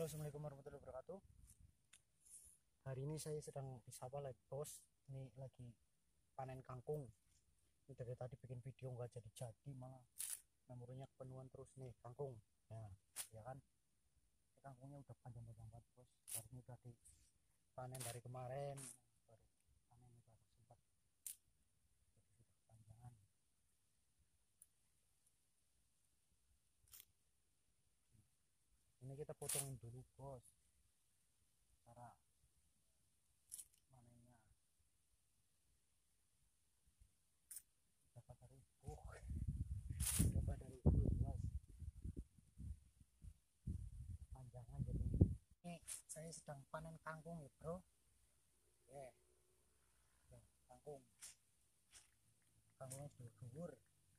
Assalamualaikum warahmatullahi wabarakatuh. Hari ini saya sedang di sawah lagi bos. Ini lagi panen kangkung. Ini dari tadi bikin video nggak jadi malah memorinya kepenuhan terus nih kangkung. Nah, ya kan? Ini kangkungnya udah panjang-panjang banget bos. Hari ini udah dipanen dari kemarin. Baru panen ini baru sempat. Jadi sudah kepanjangan. Ini kita potongin dulu bos. Cara manennya dapat dari bos. Panjangan jadi ini saya sedang panen kangkung ya bro. Ya, kangkungnya dhuwur.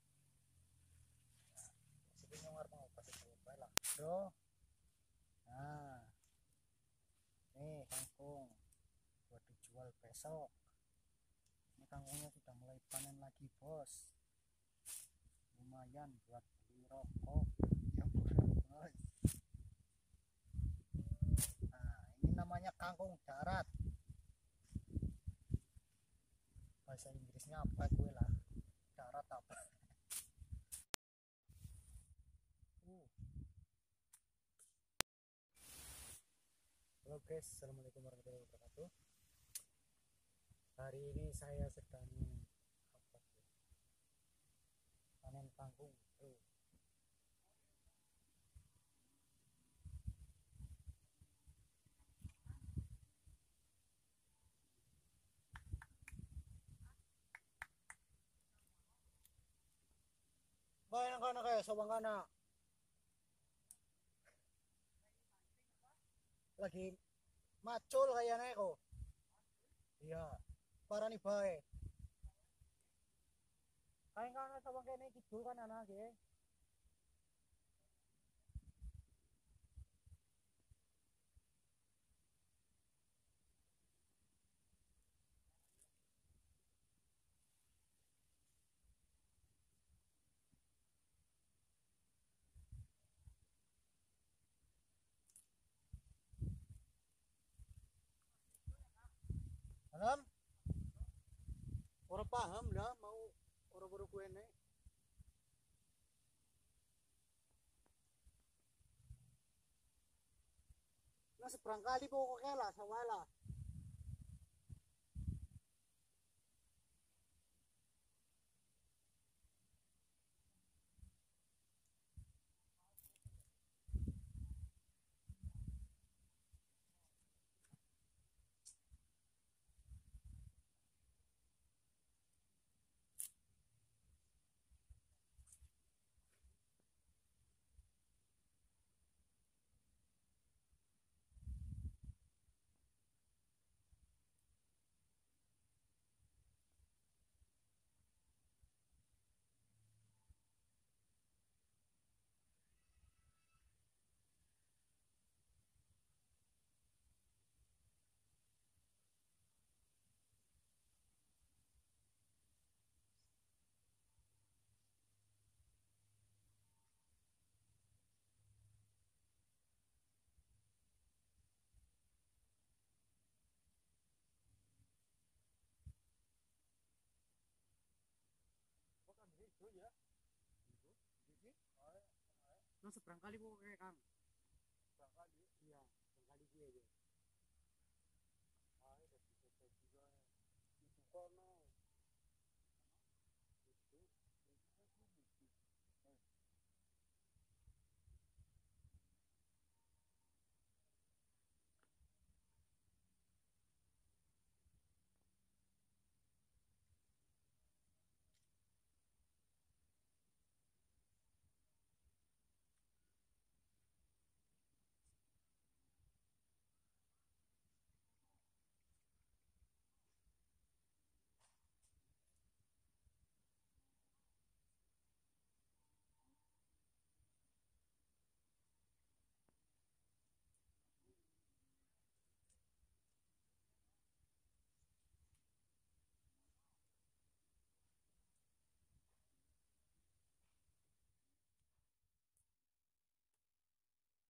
Nah, sini nyongar mau kasih coba lah bro. Nah, nih kangkung buat dijual besok. Ini kangkungnya sudah mulai panen lagi bos. Lumayan buat beli rokok ya bos. Nah, ini namanya kangkung darat. Bahasa Inggrisnya apa gue lah, darat apa. Halo guys, assalamualaikum warahmatullahi wabarakatuh. Hari ini saya sedang panen kangkung bro. Bayan ka na kayo, sobang ka na. Lagi macul kaya na ako. Iya, para ni bae. Kaya ka na sobang kaya na ikidul ka na nage. Alam? Orang paham lah mau orang-orang gue nih. Nah seberang kali pokoknya lah sawah lah. Nah seberang kali pokoknya Kang. Seberang kali? Iya.